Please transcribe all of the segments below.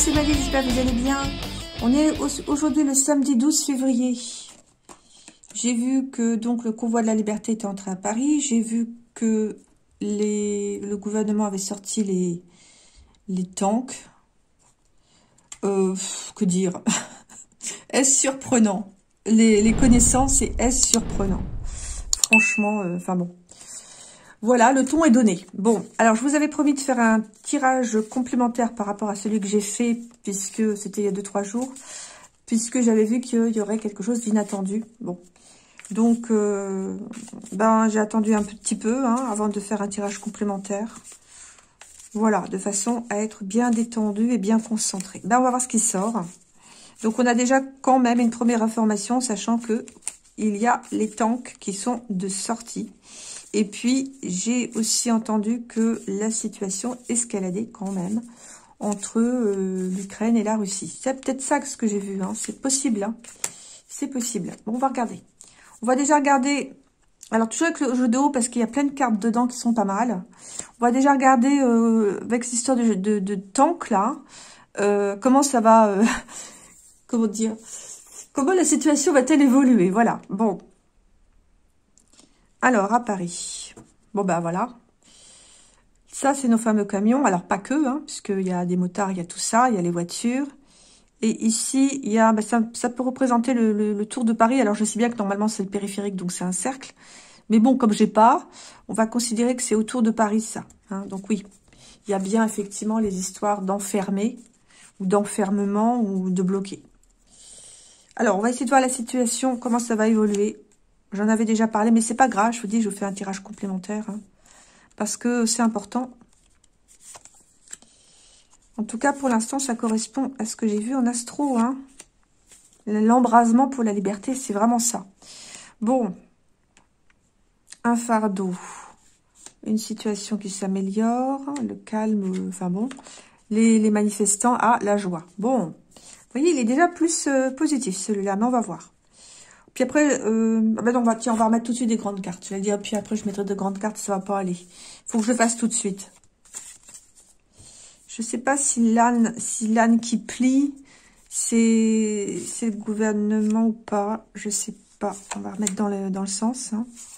c'est Marie, j'espère que vous allez bien. On est aujourd'hui le samedi 12 février. J'ai vu que donc le convoi de la liberté était entré à Paris. J'ai vu que le gouvernement avait sorti les tanks. Que dire? Est-ce surprenant? Les connaissances, et est-ce surprenant? Franchement, enfin bon. Voilà, le ton est donné. Bon, alors je vous avais promis de faire un tirage complémentaire par rapport à celui que j'ai fait, puisque c'était il y a 2-3 jours, puisque j'avais vu qu'il y aurait quelque chose d'inattendu. Bon, donc, j'ai attendu un petit peu avant de faire un tirage complémentaire. Voilà, de façon à être bien détendu et bien concentré. On va voir ce qui sort. Donc, on a déjà quand même une première information, sachant que il y a les tanks qui sont de sortie. Et puis, j'ai aussi entendu que la situation escaladait quand même entre l'Ukraine et la Russie. C'est peut-être ça ce que j'ai vu. C'est possible. C'est possible. Bon, on va regarder. On va déjà regarder... Alors, toujours avec le jeu de haut, parce qu'il y a plein de cartes dedans qui sont pas mal. On va déjà regarder, avec cette histoire de tank, là, comment ça va... comment dire? Comment la situation va-t-elle évoluer? Voilà. Bon. Alors, à Paris. Bon, voilà. Ça, c'est nos fameux camions. Alors, pas que, puisqu'il y a des motards, il y a tout ça, il y a les voitures. Et ici, il y a, ça peut représenter le Tour de Paris. Alors, je sais bien que normalement, c'est le périphérique, donc c'est un cercle. Mais bon, comme j'ai pas, on va considérer que c'est autour de Paris, ça. Donc oui, il y a bien effectivement les histoires d'enfermer, ou d'enfermement, ou de bloquer. Alors, on va essayer de voir la situation, comment ça va évoluer. J'en avais déjà parlé, mais c'est pas grave. Je vous dis, je vous fais un tirage complémentaire. Parce que c'est important. En tout cas, pour l'instant, ça correspond à ce que j'ai vu en astro. L'embrasement pour la liberté, c'est vraiment ça. Bon. Un fardeau. Une situation qui s'améliore. Le calme, enfin bon. Les manifestants, la joie. Bon. Vous voyez, il est déjà plus positif, celui-là, mais on va voir. Puis après, on va remettre tout de suite des grandes cartes. Je vais dire, puis après, je mettrai de grandes cartes, ça va pas aller. Faut que je le fasse tout de suite. Je sais pas si l'âne qui plie, c'est le gouvernement ou pas. Je sais pas. On va remettre dans le sens.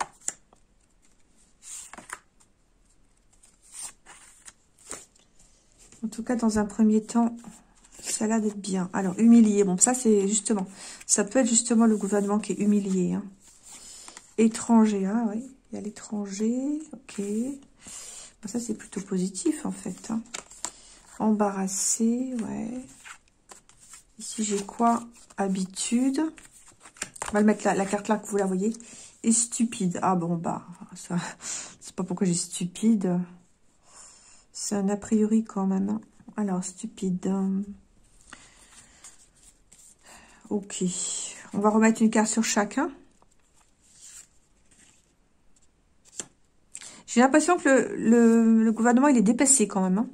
En tout cas, dans un premier temps, ça a l'air d'être bien. Alors, humilié. Bon, ça, c'est justement... Ça peut être justement le gouvernement qui est humilié. Étranger, oui. Il y a l'étranger. Ok. Bon, ça, c'est plutôt positif, en fait. Embarrassé, ouais. Ici, j'ai quoi? Habitude. On va le mettre la carte là, que vous la voyez. Et stupide. Ah bon, ça... C'est pas pourquoi j'ai stupide. C'est un a priori quand même. Alors, stupide. Ok. On va remettre une carte sur chacun. J'ai l'impression que le gouvernement, il est dépassé quand même.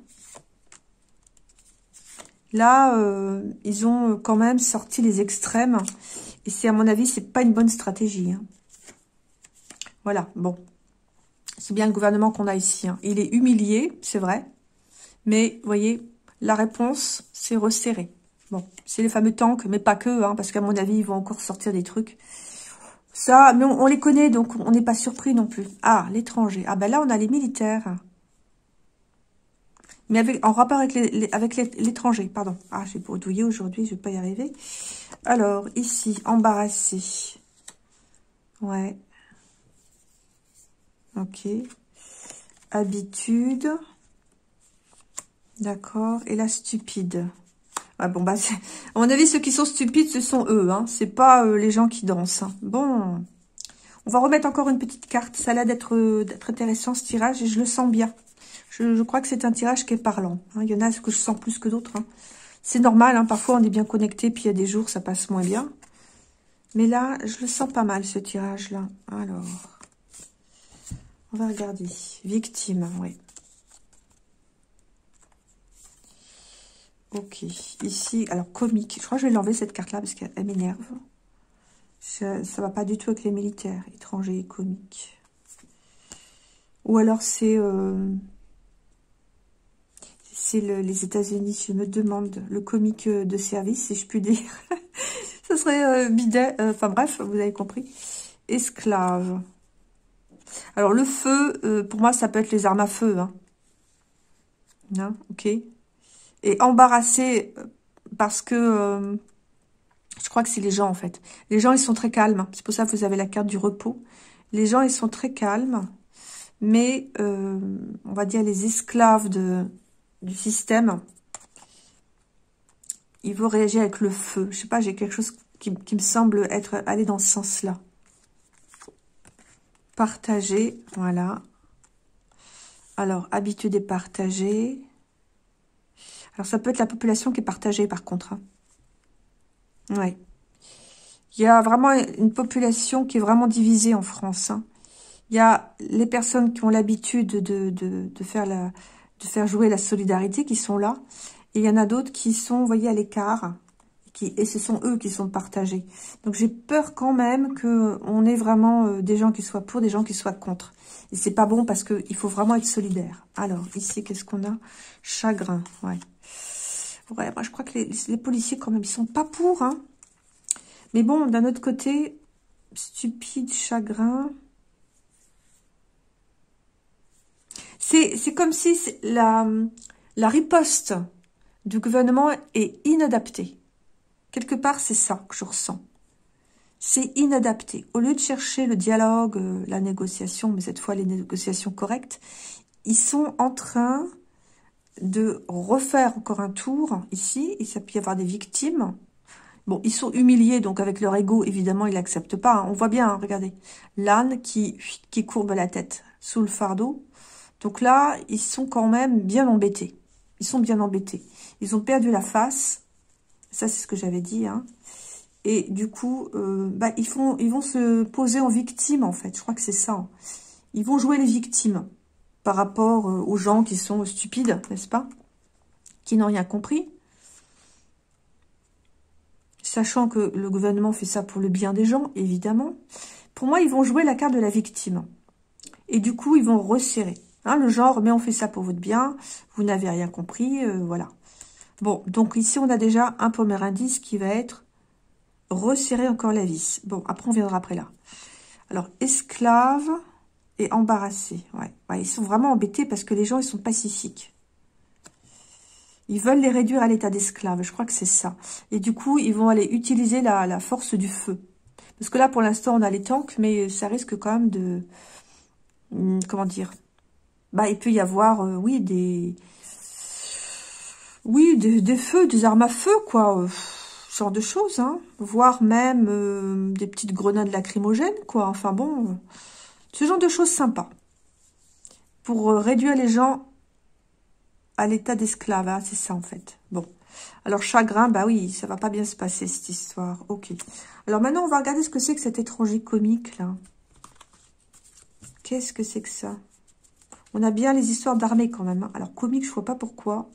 Là, ils ont quand même sorti les extrêmes. Et c'est, à mon avis, c'est pas une bonne stratégie. Voilà, bon. C'est bien le gouvernement qu'on a ici. Il est humilié, c'est vrai. Mais, vous voyez, la réponse, c'est resserré. Bon, c'est les fameux tanks, mais pas que, parce qu'à mon avis, ils vont encore sortir des trucs. Ça, mais on les connaît, donc on n'est pas surpris non plus. Ah, l'étranger. Ah, là, on a les militaires. Mais en rapport avec l'étranger, pardon. Ah, j'ai bredouillé aujourd'hui, je vais pas y arriver. Alors, ici, embarrassé. Ouais. Ok. Habitude. D'accord. Et la stupide. Ah, bon, à mon avis, ceux qui sont stupides, ce sont eux. C'est pas les gens qui dansent. Bon. On va remettre encore une petite carte. Ça a l'air d'être intéressant, ce tirage. Et je le sens bien. Je crois que c'est un tirage qui est parlant. Il y en a que je sens plus que d'autres. C'est normal. Parfois, on est bien connecté. Puis, il y a des jours, ça passe moins bien. Mais là, je le sens pas mal, ce tirage-là. Alors, on va regarder. Victime, oui. Ok. Ici, alors, comique. Je crois que je vais l'enlever, cette carte-là, parce qu'elle m'énerve. Ça va pas du tout avec les militaires. Étrangers et comiques. Ou alors, c'est c'est les États-Unis. Je me demande, le comique de service, si je puis dire. Ce serait bidet. Enfin bref, vous avez compris. Esclave. Alors le feu, pour moi, ça peut être les armes à feu. Hein. Hein, ok. Et embarrassé, parce que... je crois que c'est les gens, en fait. Les gens, ils sont très calmes. C'est pour ça que vous avez la carte du repos. Les gens, ils sont très calmes. Mais, on va dire, les esclaves du système, ils vont réagir avec le feu. Je sais pas, j'ai quelque chose qui me semble aller dans ce sens-là. Partager, voilà. Alors, habitude et partager. Alors, ça peut être la population qui est partagée, par contre. Hein. Ouais. Il y a vraiment une population qui est vraiment divisée en France. Hein. Il y a les personnes qui ont l'habitude de faire jouer la solidarité, qui sont là. Et il y en a d'autres qui sont, vous voyez, à l'écart. Et ce sont eux qui sont partagés. Donc j'ai peur quand même qu'on ait vraiment des gens qui soient pour, des gens qui soient contre. Et c'est pas bon parce qu'il faut vraiment être solidaire. Alors, ici, qu'est-ce qu'on a? Chagrin, ouais. Ouais, moi je crois que les policiers quand même, ils sont pas pour, hein. Mais bon, d'un autre côté, stupide, chagrin. C'est comme si la riposte du gouvernement est inadaptée. Quelque part, c'est ça que je ressens. C'est inadapté. Au lieu de chercher le dialogue, la négociation, mais cette fois les négociations correctes, ils sont en train de refaire encore un tour ici. Et ça peut y avoir des victimes. Bon, ils sont humiliés, donc avec leur ego, évidemment, ils l'acceptent pas. Hein. On voit bien, hein, regardez, l'âne qui courbe la tête sous le fardeau. Donc là, ils sont quand même bien embêtés. Ils sont bien embêtés. Ils ont perdu la face. Ça, c'est ce que j'avais dit. Hein. Et du coup, ils vont se poser en victime, en fait. Je crois que c'est ça. Hein. Ils vont jouer les victimes par rapport aux gens qui sont stupides, n'est-ce pas? Qui n'ont rien compris. Sachant que le gouvernement fait ça pour le bien des gens, évidemment. Pour moi, ils vont jouer la carte de la victime. Et du coup, ils vont resserrer. Hein, le genre, mais on fait ça pour votre bien, vous n'avez rien compris, voilà. Bon, donc ici, on a déjà un premier indice qui va être resserrer encore la vis. Bon, après, on viendra après là. Alors, esclave et embarrassé. Ouais. Ouais, ils sont vraiment embêtés parce que les gens, ils sont pacifiques. Ils veulent les réduire à l'état d'esclave, je crois que c'est ça. Et du coup, ils vont aller utiliser la force du feu. Parce que là, pour l'instant, on a les tanks, mais ça risque quand même de... comment dire? Il peut y avoir, oui, des feux, des armes à feu, quoi. Ce genre de choses, hein. Voire même des petites grenades lacrymogènes, quoi. Enfin bon, ce genre de choses sympas. Pour réduire les gens à l'état d'esclave, hein, c'est ça, en fait. Bon. Alors, chagrin, oui, ça va pas bien se passer, cette histoire. Ok. Alors, maintenant, on va regarder ce que c'est que cet étranger comique, là. Qu'est-ce que c'est que ça? On a bien les histoires d'armée quand même. Hein. Alors, comique, je vois pas pourquoi.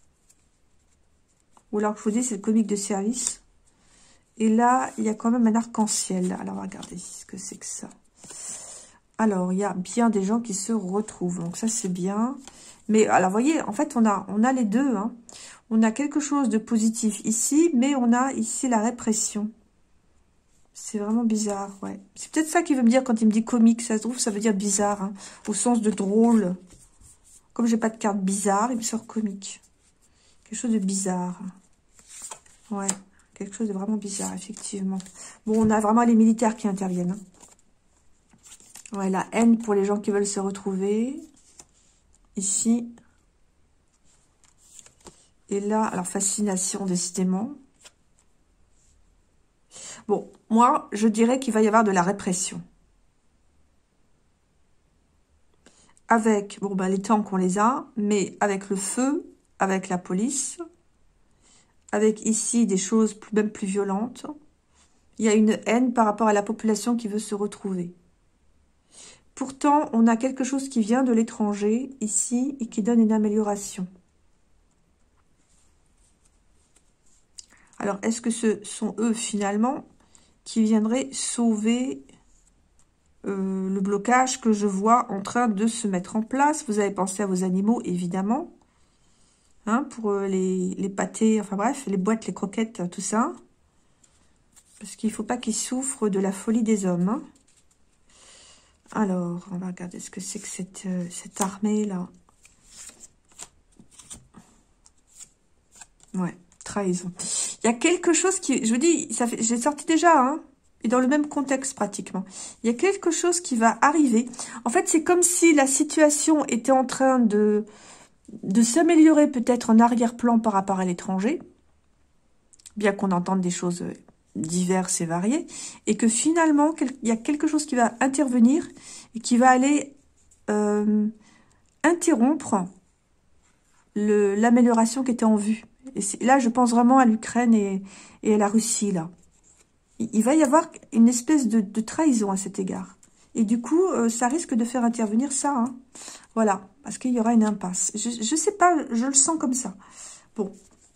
Ou alors, je vous dis, c'est le comique de service. Et là, il y a quand même un arc-en-ciel. Alors, regardez ce que c'est que ça. Alors, il y a bien des gens qui se retrouvent. Donc, ça, c'est bien. Mais, alors, vous voyez, en fait, on a les deux. Hein. On a quelque chose de positif ici, mais on a ici la répression. C'est vraiment bizarre, ouais. C'est peut-être ça qu'il veut me dire quand il me dit comique. Ça se trouve, ça veut dire bizarre, hein, au sens de drôle. Comme j'ai pas de carte bizarre, il me sort comique. Quelque chose de bizarre. Ouais, quelque chose de vraiment bizarre, effectivement. Bon, on a vraiment les militaires qui interviennent. Hein. Ouais, la haine pour les gens qui veulent se retrouver. Ici. Et là, alors, fascination, décidément. Bon, moi, je dirais qu'il va y avoir de la répression. Avec, les tanks, on les a, mais avec le feu, avec la police, avec ici des choses même plus violentes. Il y a une haine par rapport à la population qui veut se retrouver. Pourtant, on a quelque chose qui vient de l'étranger, ici, et qui donne une amélioration. Alors, est-ce que ce sont eux, finalement, qui viendraient sauver le blocage que je vois en train de se mettre en place? Vous avez pensé à vos animaux, évidemment. hein, pour les pâtés, enfin bref, les boîtes, les croquettes, tout ça. Parce qu'il ne faut pas qu'ils souffrent de la folie des hommes. Hein. Alors, on va regarder ce que c'est que cette armée-là. Ouais, trahison. Il y a quelque chose qui... Je vous dis, j'ai sorti déjà, hein, et dans le même contexte pratiquement. Il y a quelque chose qui va arriver. En fait, c'est comme si la situation était en train de s'améliorer peut-être en arrière-plan par rapport à l'étranger. Bien qu'on entende des choses diverses et variées. Et que finalement, il y a quelque chose qui va intervenir et qui va aller interrompre l'amélioration qui était en vue. Et là, je pense vraiment à l'Ukraine et à la Russie, là. Il va y avoir une espèce de trahison à cet égard. Et du coup, ça risque de faire intervenir ça. Hein. Voilà, parce qu'il y aura une impasse. Je sais pas, je le sens comme ça. Bon.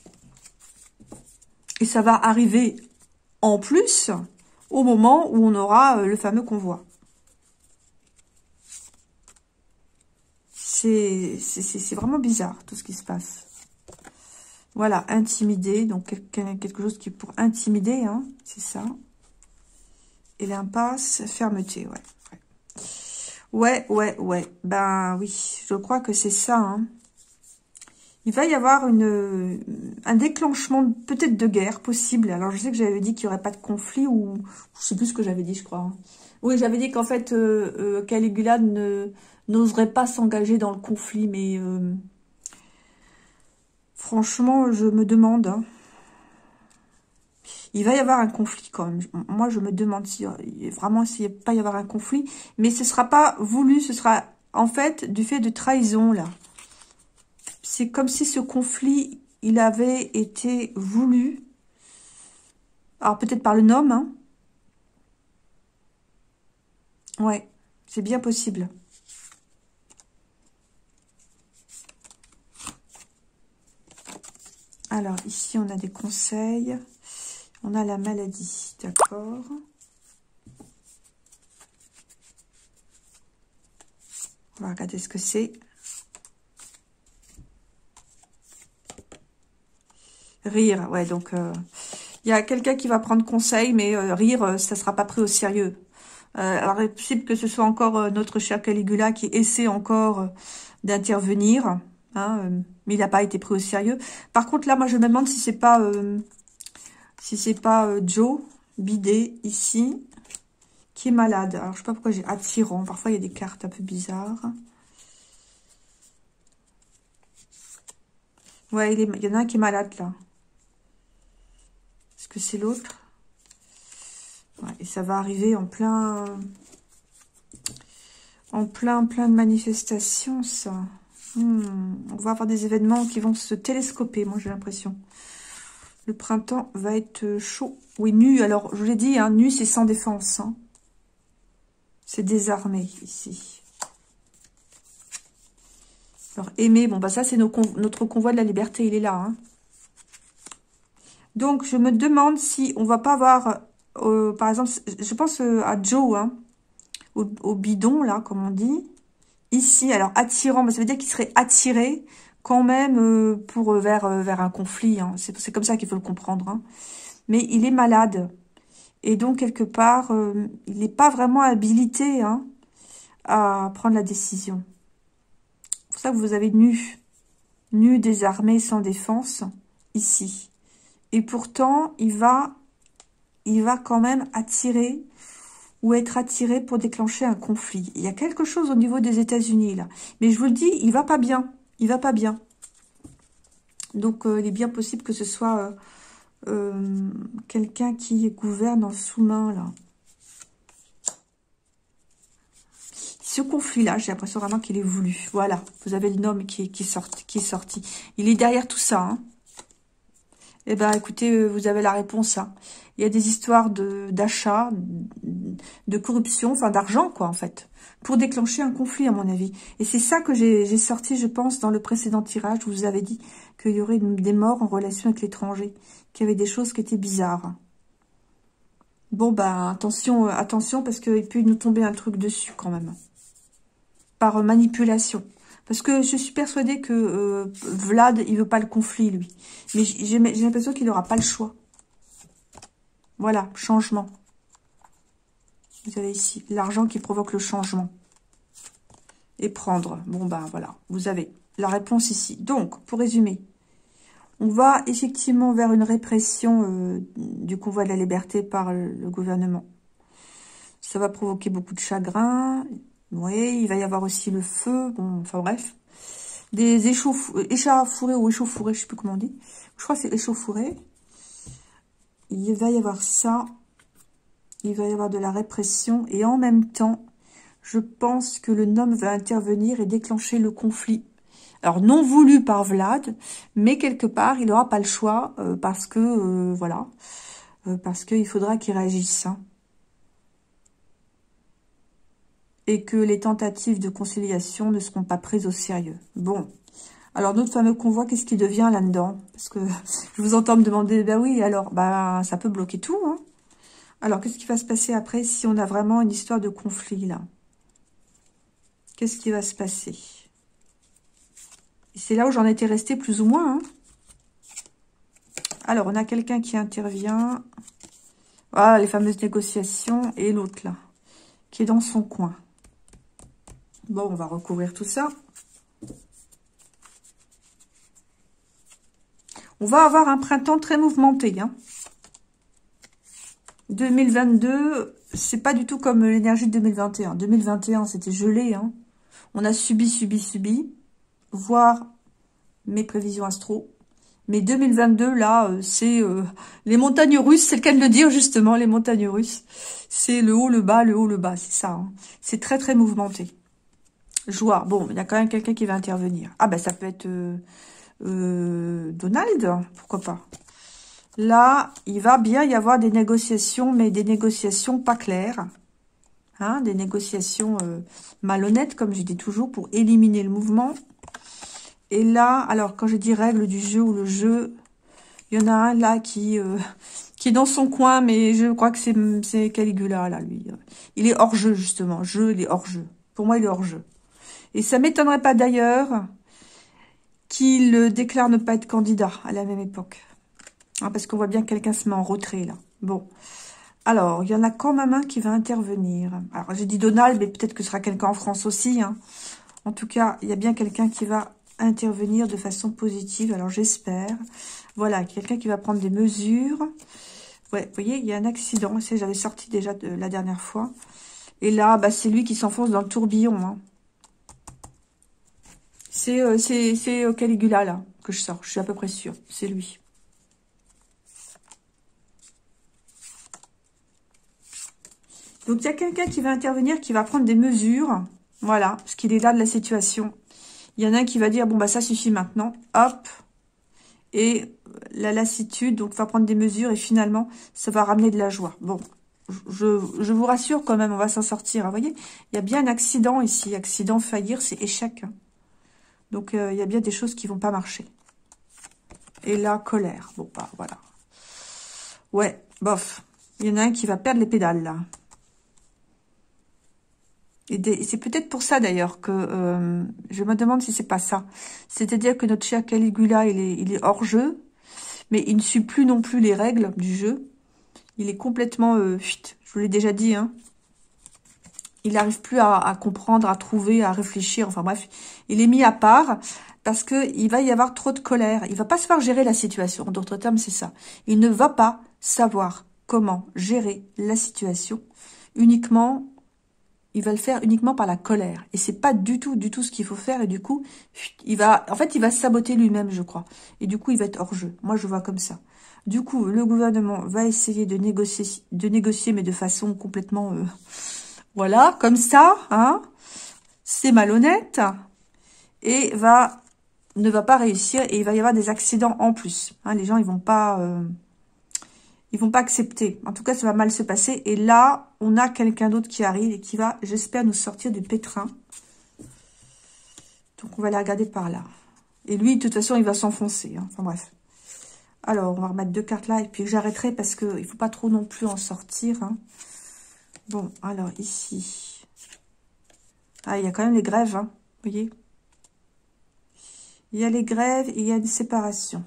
Et ça va arriver en plus au moment où on aura le fameux convoi. C'est vraiment bizarre, tout ce qui se passe. Voilà, intimider, donc quelque chose qui est pour intimider, hein, c'est ça. Et l'impasse, fermeté, ouais. Ben oui, je crois que c'est ça. Hein. Il va y avoir un déclenchement peut-être de guerre possible. Alors je sais que j'avais dit qu'il n'y aurait pas de conflit, ou je sais plus ce que j'avais dit, je crois. Hein. Oui, j'avais dit qu'en fait, Caligula n'oserait pas s'engager dans le conflit, mais... franchement, je me demande. Hein. Il va y avoir un conflit quand même. Moi, je me demande si vraiment s'il va pas y avoir un conflit. Mais ce sera pas voulu. Ce sera en fait du fait de trahison, là. C'est comme si ce conflit, il avait été voulu. Alors, peut-être par le nom. Hein. Ouais, c'est bien possible. Alors, ici, on a des conseils. On a la maladie, d'accord. On va regarder ce que c'est. Rire, ouais, donc... il y a quelqu'un qui va prendre conseil, mais rire, ça ne sera pas pris au sérieux. Alors, il est possible que ce soit encore notre cher Caligula qui essaie encore d'intervenir, hein, mais il n'a pas été pris au sérieux. Par contre, là, moi, je me demande si c'est pas... Joe Bidet, ici, qui est malade. Alors, je sais pas pourquoi j'ai attirant. Parfois, il y a des cartes un peu bizarres. Ouais, il y en a un qui est malade, là. Est-ce que c'est l'autre? Ouais, et ça va arriver en plein de manifestations, ça. On va avoir des événements qui vont se télescoper, moi, j'ai l'impression. Le printemps va être chaud. Oui, nu. Alors, je vous l'ai dit, hein, nu, c'est sans défense. Hein. C'est désarmé, ici. Alors, aimer, bon, bah ça, c'est notre convoi de la liberté, il est là. Hein. Donc, je me demande si on va pas avoir, par exemple, je pense à Joe, hein, au bidon, là, comme on dit. Ici, alors, attirant, bah, ça veut dire qu'il serait attiré quand même vers un conflit. Hein. C'est comme ça qu'il faut le comprendre. Hein. Mais il est malade. Et donc, quelque part, il n'est pas vraiment habilité hein, à prendre la décision. C'est pour ça que vous avez nu désarmé, sans défense, ici. Et pourtant, il va quand même attirer ou être attiré pour déclencher un conflit. Il y a quelque chose au niveau des États-Unis, là. Mais je vous le dis, il va pas bien. Il va pas bien. Donc, il est bien possible que ce soit quelqu'un qui gouverne en sous-main, là. Ce conflit-là, j'ai l'impression vraiment qu'il est voulu. Voilà, vous avez le nom qui est sorti. Il est derrière tout ça. Hein. Eh ben, écoutez, vous avez la réponse. Hein. Il y a des histoires d'achat, de corruption, enfin d'argent, quoi, en fait, pour déclencher un conflit, à mon avis. Et c'est ça que j'ai sorti, je pense, dans le précédent tirage, où je vous avais dit qu'il y aurait des morts en relation avec l'étranger, qu'il y avait des choses qui étaient bizarres. Bon, bah, attention, parce qu'il peut nous tomber un truc dessus, quand même. Par manipulation. Parce que je suis persuadée que Vlad, il veut pas le conflit, lui. Mais j'ai l'impression qu'il n'aura pas le choix. Voilà, changement. Vous avez ici l'argent qui provoque le changement. Et prendre. Bon, ben voilà, vous avez la réponse ici. Donc, pour résumer, on va effectivement vers une répression du convoi de la liberté par le gouvernement. Ça va provoquer beaucoup de chagrin. Oui, il va y avoir aussi le feu. Bon, enfin bref. Des échauffourées ou échauffourées, je sais plus comment on dit. Je crois que c'est échauffourées. Il va y avoir ça. Il va y avoir de la répression. Et en même temps, je pense que le Nom va intervenir et déclencher le conflit. Alors, non voulu par Vlad, mais quelque part, il n'aura pas le choix parce que, voilà, parce qu'il faudra qu'il réagisse. Hein. Et que les tentatives de conciliation ne seront pas prises au sérieux. Bon, alors notre fameux convoi, qu'est-ce qui devient là-dedans? Parce que je vous entends me demander, ben oui, alors, bah ça peut bloquer tout. Hein. Alors, qu'est-ce qui va se passer après si on a vraiment une histoire de conflit, là? Qu'est-ce qui va se passer? C'est là où j'en étais restée plus ou moins. Hein. Alors, on a quelqu'un qui intervient. Voilà, les fameuses négociations. Et l'autre, là, qui est dans son coin. Bon, on va recouvrir tout ça. On va avoir un printemps très mouvementé. Hein. 2022, c'est pas du tout comme l'énergie de 2021. 2021, c'était gelé. Hein. On a subi, voire mes prévisions astro. Mais 2022, là, c'est les montagnes russes, c'est le cas de le dire, justement, les montagnes russes. C'est le haut, le bas, c'est ça. Hein. C'est très, très mouvementé. Joie. Bon, il y a quand même quelqu'un qui va intervenir. Ah, ben, ça peut être Donald, pourquoi pas. Là, il va bien y avoir des négociations, mais des négociations pas claires. Hein, des négociations malhonnêtes, comme je dis toujours, pour éliminer le mouvement. Et là, alors, quand je dis règle du jeu ou le jeu, il y en a un là qui est dans son coin, mais je crois que c'est Caligula, là, lui. Il est hors jeu, justement. Il est hors jeu. Pour moi, il est hors jeu. Et ça m'étonnerait pas d'ailleurs qu'il déclare ne pas être candidat à la même époque. Hein, parce qu'on voit bien que quelqu'un se met en retrait, là. Bon. Alors, il y en a quand même un qui va intervenir. Alors, j'ai dit Donald, mais peut-être que ce sera quelqu'un en France aussi. Hein. En tout cas, il y a bien quelqu'un qui va intervenir de façon positive. Alors, j'espère. Voilà, quelqu'un qui va prendre des mesures. Ouais, vous voyez, il y a un accident. J'avais sorti déjà de la dernière fois. Et là, bah, c'est lui qui s'enfonce dans le tourbillon. Hein. C'est Caligula, là, que je sors. Je suis à peu près sûre. C'est lui. Donc, il y a quelqu'un qui va intervenir, qui va prendre des mesures. Voilà, parce qu'il est là de la situation. Il y en a un qui va dire, bon, bah ça suffit maintenant. Hop. Et la lassitude, donc, va prendre des mesures. Et finalement, ça va ramener de la joie. Bon, je vous rassure quand même, on va s'en sortir. Vous voyez, il y a bien un accident ici. Accident, faillir, c'est échec. Hein. Donc, il y a bien des choses qui vont pas marcher. Et là, colère. Bon, bah, voilà. Ouais, bof. Il y en a un qui va perdre les pédales, là. Et c'est peut-être pour ça, d'ailleurs, que je me demande si c'est pas ça. C'est-à-dire que notre cher Caligula, il est hors jeu, mais il ne suit plus non plus les règles du jeu. Il est complètement... je vous l'ai déjà dit, hein. Il n'arrive plus à comprendre, à trouver, à réfléchir. Enfin bref, il est mis à part parce qu'il va y avoir trop de colère. Il va pas savoir gérer la situation. En d'autres termes, c'est ça. Il ne va pas savoir comment gérer la situation. Il va le faire uniquement par la colère. Et c'est pas du tout ce qu'il faut faire. Et du coup, il va se saboter lui-même, je crois. Et du coup, il va être hors jeu. Moi, je vois comme ça. Du coup, le gouvernement va essayer de négocier, mais de façon complètement... voilà, comme ça, hein, c'est malhonnête, et ne va pas réussir, et il va y avoir des accidents en plus. Hein, les gens, ils vont pas accepter. En tout cas, ça va mal se passer. Et là, on a quelqu'un d'autre qui arrive et qui va, j'espère, nous sortir du pétrin. Donc, on va les regarder par là. Et lui, de toute façon, il va s'enfoncer. Hein. Enfin, bref. Alors, on va remettre 2 cartes là, et puis j'arrêterai parce qu'il ne faut pas trop non plus en sortir, hein. Bon, alors ici. Ah, il y a quand même les grèves, hein, vous voyez. Il y a les grèves et il y a une séparation.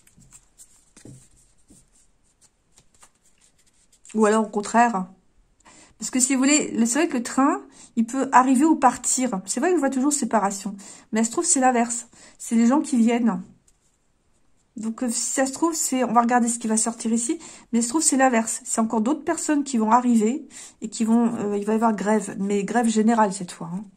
Ou alors, au contraire. Parce que si vous voulez, c'est vrai que le train, il peut arriver ou partir. C'est vrai que je vois toujours séparation. Mais ça se trouve, c'est l'inverse. C'est les gens qui viennent. Donc, si ça se trouve, on va regarder ce qui va sortir ici. Mais ça se trouve, c'est l'inverse. C'est encore d'autres personnes qui vont arriver et qui vont... il va y avoir grève. Mais grève générale, cette fois. Hein.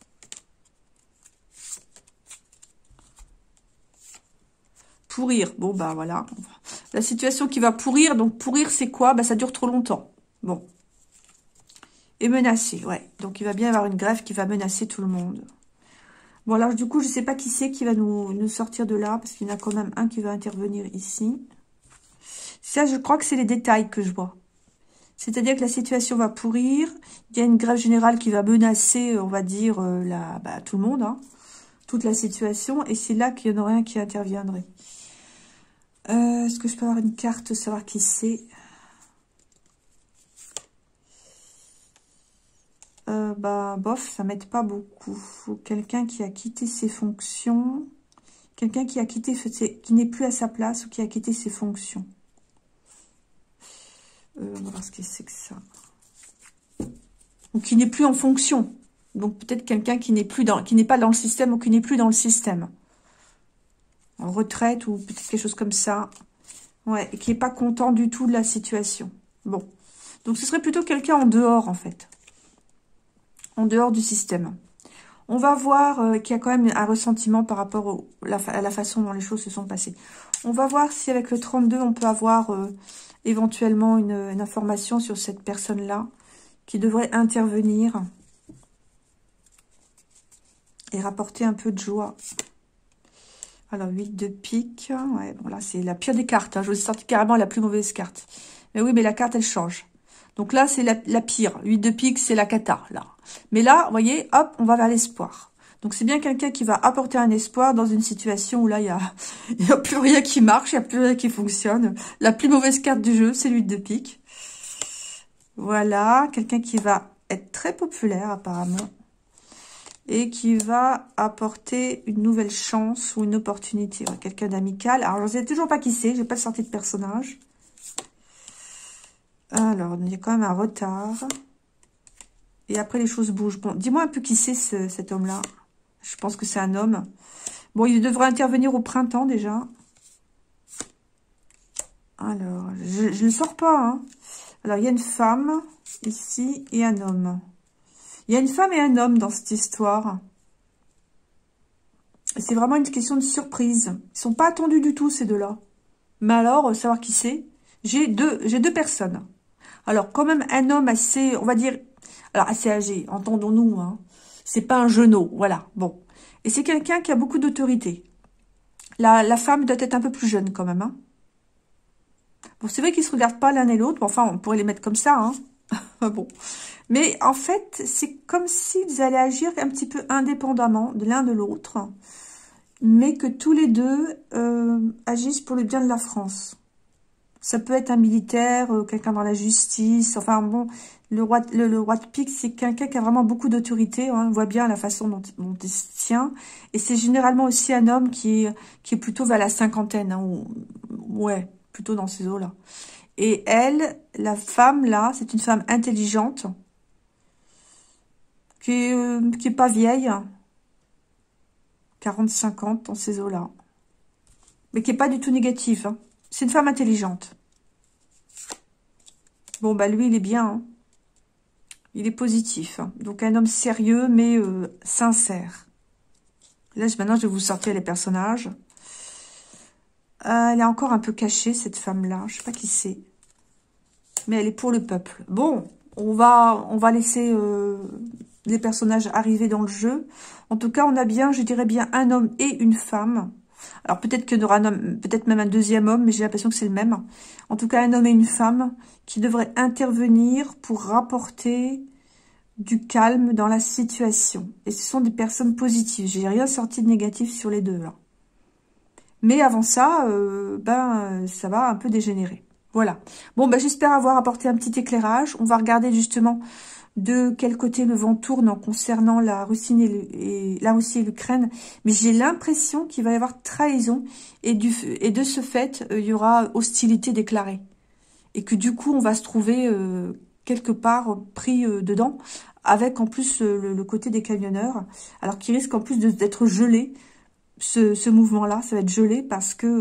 Pourrir. Bon, bah, voilà. La situation qui va pourrir. Donc, pourrir, c'est quoi? Bah, ça dure trop longtemps. Bon. Et menacé, ouais. Donc, il va bien y avoir une grève qui va menacer tout le monde. Bon, alors, du coup, je ne sais pas qui c'est qui va nous sortir de là, parce qu'il y en a quand même un qui va intervenir ici. Ça, je crois que c'est les détails que je vois. C'est-à-dire que la situation va pourrir. Il y a une grève générale qui va menacer, on va dire, tout le monde, hein, toute la situation. Et c'est là qu'il y en aurait un qui interviendrait. Est-ce que je peux avoir une carte, savoir qui c'est? Bof, ça m'aide pas beaucoup. Quelqu'un qui a quitté ses fonctions. Quelqu'un qui a quitté, qui n'est plus à sa place ou qui a quitté ses fonctions. On va voir ce que c'est que ça. Ou qui n'est plus en fonction. Donc peut-être quelqu'un qui n'est pas dans le système ou qui n'est plus dans le système. En retraite ou peut-être quelque chose comme ça. Ouais, et qui n'est pas content du tout de la situation. Bon. Donc ce serait plutôt quelqu'un en dehors, en fait. En dehors du système. On va voir qu'il y a quand même un ressentiment par rapport à la façon dont les choses se sont passées. On va voir si avec le 32, on peut avoir éventuellement une information sur cette personne-là qui devrait intervenir et rapporter un peu de joie. Alors, 8 de pique. Ouais, bon, là, c'est la pire des cartes. Hein. Je vous ai sorti carrément la plus mauvaise carte. Mais oui, mais la carte, elle change. Donc là, c'est la pire. 8 de pique, c'est la cata, là. Mais là, vous voyez, hop, on va vers l'espoir. Donc, c'est bien quelqu'un qui va apporter un espoir dans une situation où là, il y a plus rien qui marche, il n'y a plus rien qui fonctionne. La plus mauvaise carte du jeu, c'est 8 de pique. Voilà, quelqu'un qui va être très populaire, apparemment. Et qui va apporter une nouvelle chance ou une opportunité. Ouais, quelqu'un d'amical. Alors, je ne sais toujours pas qui c'est, j'ai pas sorti de personnage. Alors, il y a quand même un retard. Et après, les choses bougent. Bon, dis-moi un peu qui c'est cet homme-là. Je pense que c'est un homme. Bon, il devrait intervenir au printemps déjà. Alors, je ne le sors pas. Hein. Alors, il y a une femme ici et un homme. Il y a une femme et un homme dans cette histoire. C'est vraiment une question de surprise. Ils sont pas attendus du tout, ces deux-là. Mais alors, savoir qui c'est. J'ai deux personnes. Alors, quand même, un homme assez, on va dire, alors assez âgé, entendons-nous, hein. C'est pas un genou, voilà, bon. Et c'est quelqu'un qui a beaucoup d'autorité. La femme doit être un peu plus jeune, quand même, hein. Bon, c'est vrai qu'ils se regardent pas l'un et l'autre, mais enfin, on pourrait les mettre comme ça, hein. Bon. Mais, en fait, c'est comme s'ils allaient agir un petit peu indépendamment de l'un de l'autre, mais que tous les deux agissent pour le bien de la France. Ça peut être un militaire, quelqu'un dans la justice. Enfin bon, le roi de pique, c'est quelqu'un qui a vraiment beaucoup d'autorité. Hein, on voit bien la façon dont il se tient. Et c'est généralement aussi un homme qui est plutôt vers la cinquantaine. Hein, ouais, plutôt dans ces eaux-là. Et elle, la femme là, c'est une femme intelligente. Qui est pas vieille. 40-50 dans ces eaux-là. Mais qui est pas du tout négative. Hein. C'est une femme intelligente. Bon, bah lui, il est bien. Hein. Il est positif. Hein. Donc, un homme sérieux, mais sincère. Là, maintenant, je vais vous sortir les personnages. Elle est encore un peu cachée, cette femme-là. Je sais pas qui c'est. Mais elle est pour le peuple. Bon, on va laisser les personnages arriver dans le jeu. En tout cas, on a bien, je dirais bien, un homme et une femme. Alors peut-être qu'il y aura peut-être même un deuxième homme, mais j'ai l'impression que c'est le même. En tout cas, un homme et une femme qui devraient intervenir pour rapporter du calme dans la situation. Et ce sont des personnes positives. J'ai rien sorti de négatif sur les deux là. Mais avant ça, ça va un peu dégénérer. Voilà. Bon, j'espère avoir apporté un petit éclairage. On va regarder justement de quel côté le vent tourne en concernant la Russie et l'Ukraine, mais j'ai l'impression qu'il va y avoir trahison et de ce fait, il y aura hostilité déclarée. Et que du coup, on va se trouver quelque part pris dedans, avec en plus le côté des camionneurs, alors qu'il risque en plus d'être gelé, ce mouvement-là, ça va être gelé parce que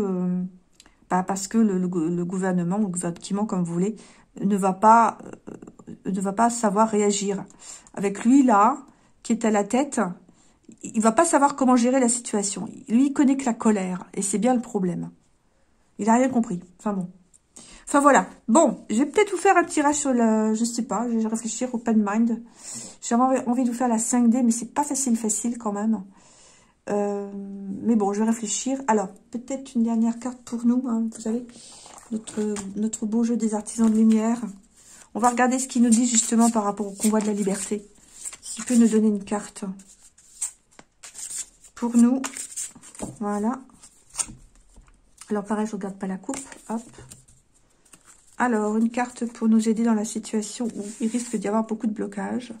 le gouvernement, ou le gouvernement comme vous voulez, ne va pas savoir réagir. Avec lui, là, qui est à la tête, il va pas savoir comment gérer la situation. Lui, il connaît que la colère, et c'est bien le problème. Il a rien compris. Enfin bon. Enfin voilà. Bon, je vais peut-être vous faire un tirage sur le... Je sais pas, je vais réfléchir, open mind. J'ai envie de vous faire la 5D, mais c'est pas facile quand même. Mais bon, je vais réfléchir. Alors, peut-être une dernière carte pour nous, hein, vous savez, notre beau jeu des artisans de lumière. On va regarder ce qu'il nous dit justement par rapport au convoi de la liberté. S'il peut nous donner une carte pour nous. Voilà. Alors pareil, je regarde pas la coupe. Hop. Alors, une carte pour nous aider dans la situation où il risque d'y avoir beaucoup de blocages.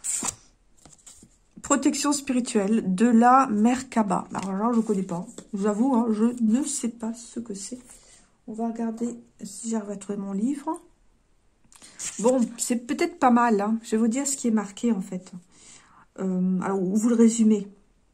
Protection spirituelle de la Merkaba. Alors là, je ne connais pas. Je vous avoue, hein, je ne sais pas ce que c'est. On va regarder si j'arrive à trouver mon livre. Bon, c'est peut-être pas mal. Hein. Je vais vous dire ce qui est marqué, en fait. Alors, vous le résumez.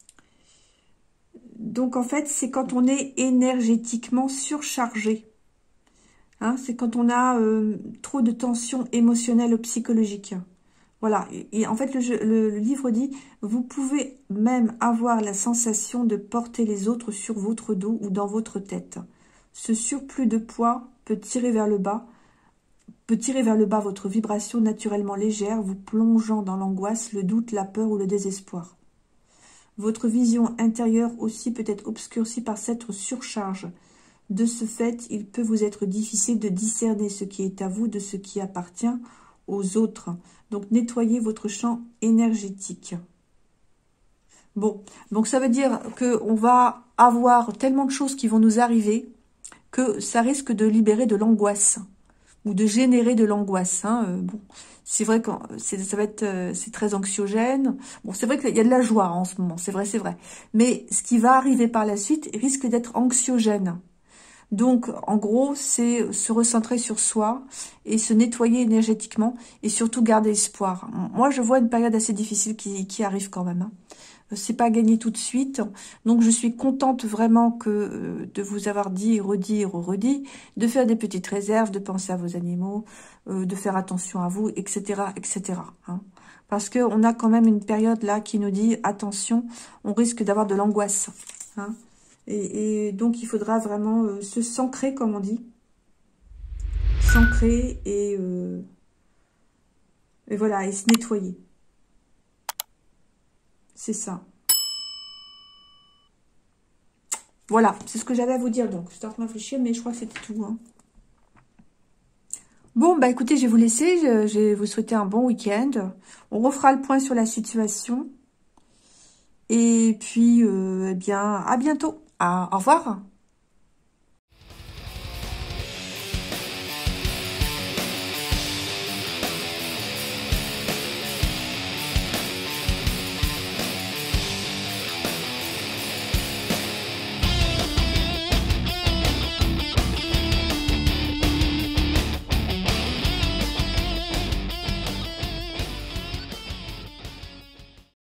Donc, en fait, c'est quand on est énergétiquement surchargé. Hein, c'est quand on a trop de tension émotionnelle ou psychologique. Voilà. Et en fait, le livre dit, vous pouvez même avoir la sensation de porter les autres sur votre dos ou dans votre tête. Ce surplus de poids peut tirer vers le bas votre vibration naturellement légère, vous plongeant dans l'angoisse, le doute, la peur ou le désespoir. Votre vision intérieure aussi peut être obscurcie par cette surcharge. De ce fait, il peut vous être difficile de discerner ce qui est à vous de ce qui appartient aux autres. Donc, nettoyez votre champ énergétique. Bon, donc ça veut dire qu'on va avoir tellement de choses qui vont nous arriver que ça risque de libérer de l'angoisse ou de générer de l'angoisse. Hein. Bon, c'est vrai que c'est très anxiogène. Bon, c'est vrai qu'il y a de la joie en ce moment, c'est vrai. Mais ce qui va arriver par la suite risque d'être anxiogène. Donc, en gros, c'est se recentrer sur soi et se nettoyer énergétiquement et surtout garder espoir. Moi, je vois une période assez difficile qui arrive quand même. Hein. C'est pas gagné tout de suite. Donc, je suis contente vraiment de vous avoir dit et redit, de faire des petites réserves, de penser à vos animaux, de faire attention à vous, etc., etc. Hein. Parce qu'on a quand même une période là qui nous dit, attention, on risque d'avoir de l'angoisse. Hein. Et donc, il faudra vraiment se s'ancrer, comme on dit. S'ancrer et voilà, et se nettoyer. C'est ça. Voilà, c'est ce que j'avais à vous dire. Donc, je suis en train de réfléchir, mais je crois que c'était tout. Hein. Bon, bah écoutez, je vais vous laisser. Je vais vous souhaiter un bon week-end. On refera le point sur la situation. Et puis, eh bien, à bientôt. Au revoir.